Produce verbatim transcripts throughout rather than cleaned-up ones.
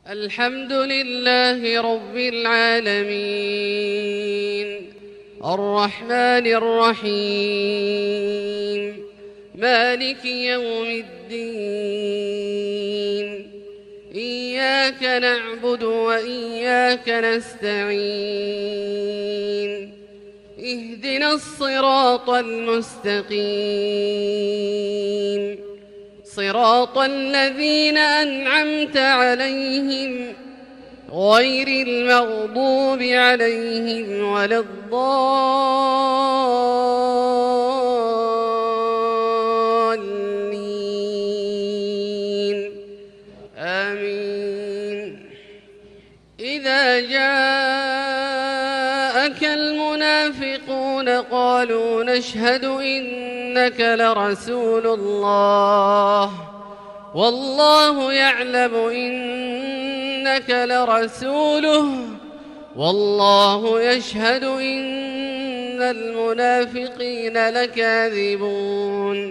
الحمد لله رب العالمين الرحمن الرحيم مالك يوم الدين إياك نعبد وإياك نستعين اهدنا الصراط المستقيم صراط الذين أنعمت عليهم غير المغضوب عليهم ولا الضالين آمين. إذا جاءك المنافقون قالوا نشهد إنك لرسول الله والله يعلم إنك لرسوله والله يشهد إن المنافقين لكاذبون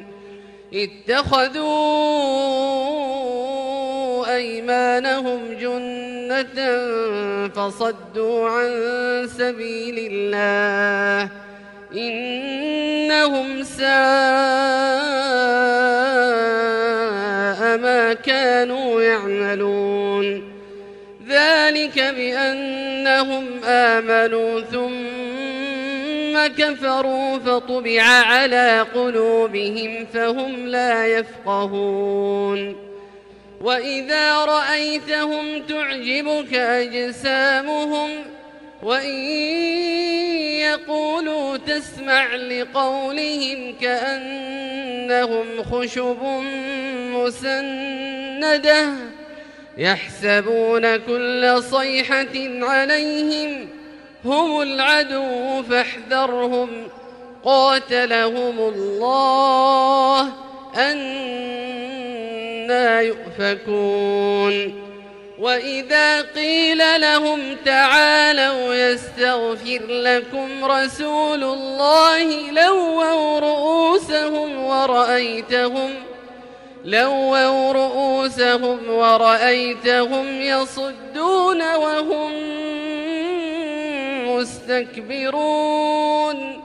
اتخذوا أيمانهم جنة فصدوا عن سبيل الله إنهم ساء ما كانوا يعملون ذلك بأنهم آمنوا ثم كفروا فطبع على قلوبهم فهم لا يفقهون وإذا رأيتهم تعجبك أجسامهم وإن يقولوا تسمع لقولهم كأنهم خشب مسندة يحسبون كل صيحة عليهم هم العدو فاحذرهم قاتلهم الله أنى يؤفكون وإذا قيل لهم تعالوا يستغفر لكم رسول الله لووا رؤوسهم ورأيتهم لووا رؤوسهم ورأيتهم يصدون وهم مستكبرون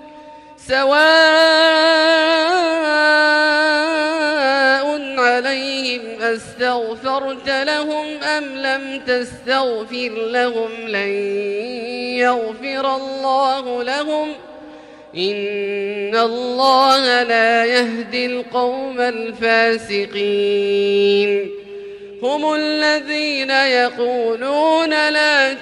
سواء عليهم أستغفرت لهم أم لم تستغفر لهم لن يغفر الله لهم إن الله لا يهدي القوم الفاسقين هم الذين يقولون لا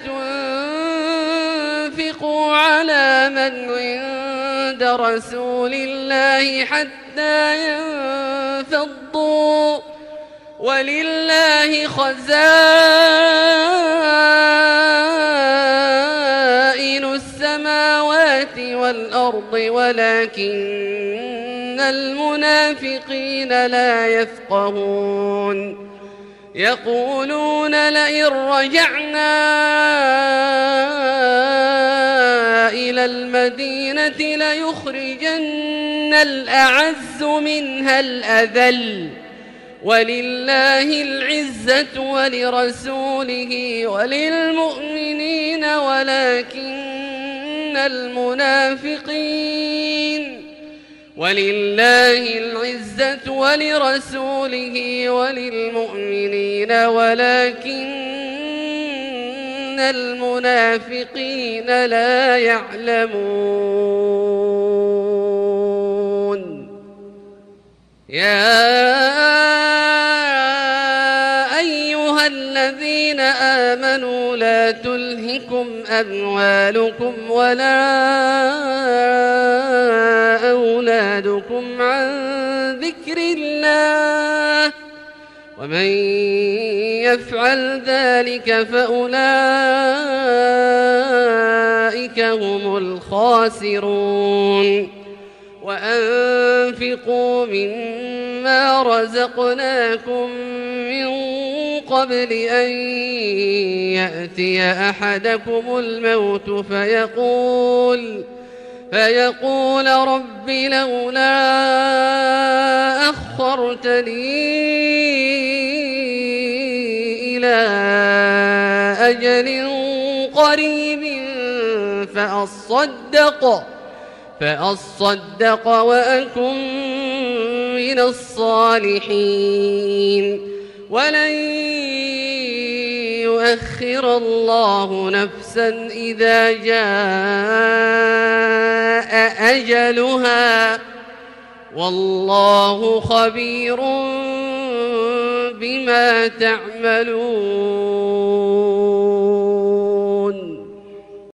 تنفقوا على من عند رسول الله حتى ينفضوا ولله خزائن السماوات والأرض ولكن المنافقين لا يفقهون يقولون لئن رجعنا إلى المدينة ليخرجن الأعز منها الأذل ولله العزة ولرسوله وللمؤمنين ولكن المنافقين ولله العزة ولرسوله وللمؤمنين ولكن المنافقين لا يعلمون. يا أيها الذين آمنوا لا تلهكم أموالكم ولا أولادكم عن ذكر الله ومن يفعل ذلك فأولئك هم الخاسرون. وأنفقوا مما رزقناكم من قبل أن يأتي أحدكم الموت فيقول فيقول رب لولا أخرتني إلى أجل قريب فأصدق فأصدق وأكن من الصالحين ولن يؤخر الله نفسا إذا جاء أجلها والله خبير بما تعملون.